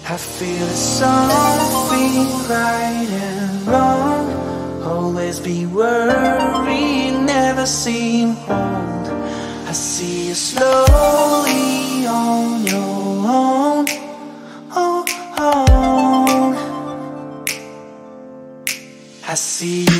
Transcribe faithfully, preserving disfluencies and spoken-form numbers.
I feel it's something right and wrong. Always be worried, never seem old. I see you slowly on your own, oh, oh. I see you